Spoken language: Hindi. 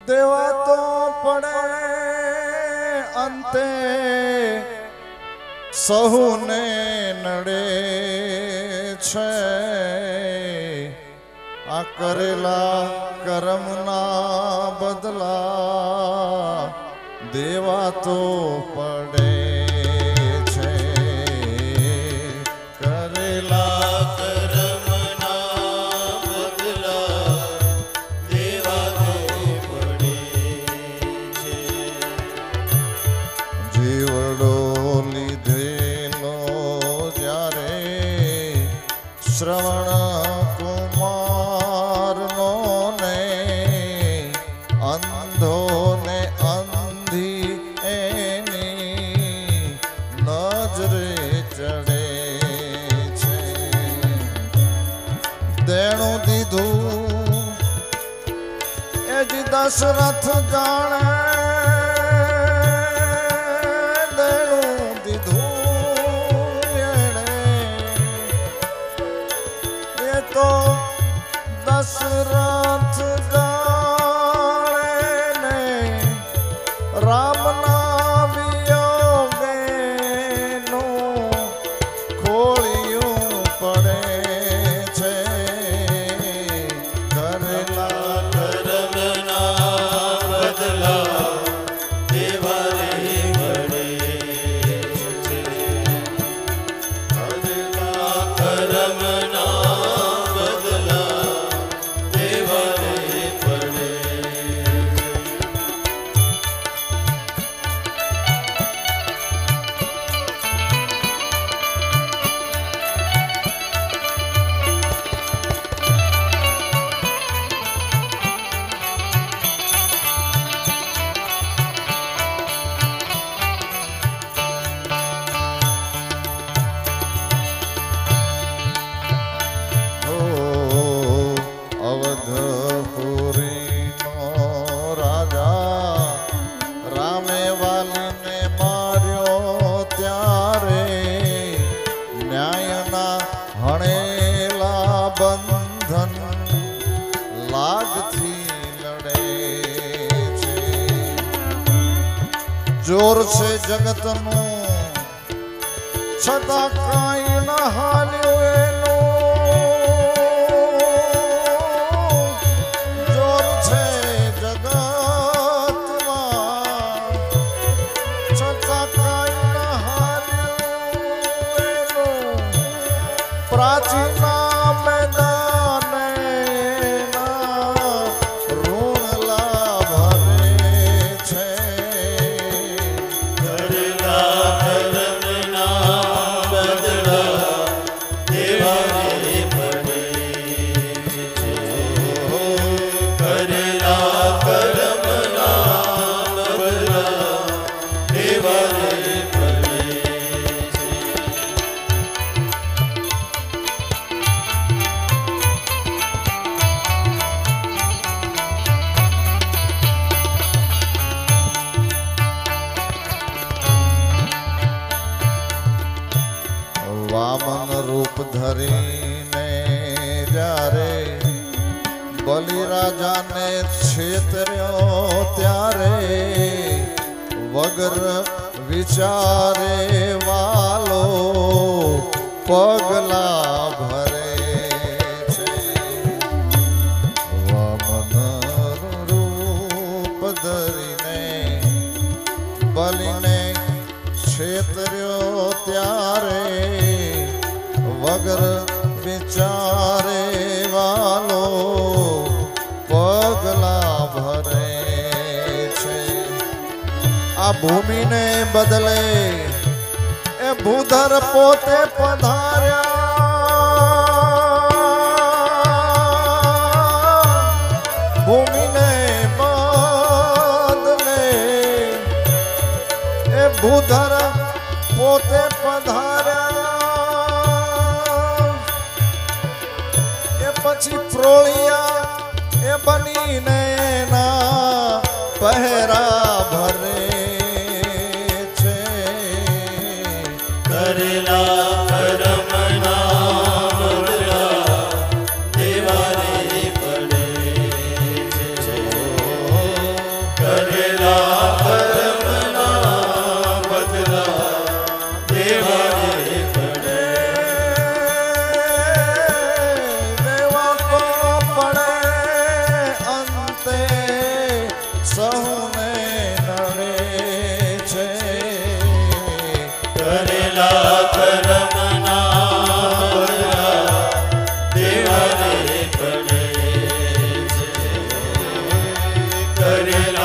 देवा तो पड़े अंते सहुने नड़े छे आ करेला कर्मना बदला देवा तो पड़े छे करेला कर्मना बदला देवा तो पड़े छे जीवड़ो लीधेलो जारे श्रवण कुमार नो ने अंधो ने अंधी एनी नजरे चढ़े छे देणु दीधु एजी दशरथ जाने देणु दीधु ये तो दशरथ जाने ने राम ना वियोगे नो खोलियों पड़े छे करेला कर्मना बदला देवा रे पड़े छे करेला कर्मना बदला देवा रे पड़े अवधपुरी नो राजा रामे वाली ने मार्यो त्यारे न्यायना हणेला बंधन लागथी लड़े छे जोर से जगतनु छता काई न हाल्यो एनो जोर छे जगतमा छता काई न हाल्यो एनो प्राचीना मैदाने ना ऋण भरे छे करेला कर्मना बदला देवा रे पड़े छे करेला कर्मना बदला देवा रे पड़े छे वामन रूप धरीने जारे बलि राजा ने छेतर्यो त्यारे वगर विचारे वालो पगला भरे छे वामन रूप धरीने बलिने छेतर्यो त्यारे वगर विचारे वालो पगला भरे छे आ भूमि ने बदले ए भूधर पोते पधार्या भूमि ने बदले ए भूधर पोते पधार्या ए पछी फ्रोलिया ए बनी ने ना पहरा भरे छे करेला कर्मना बदला देवा रे पड़े छे કરેલા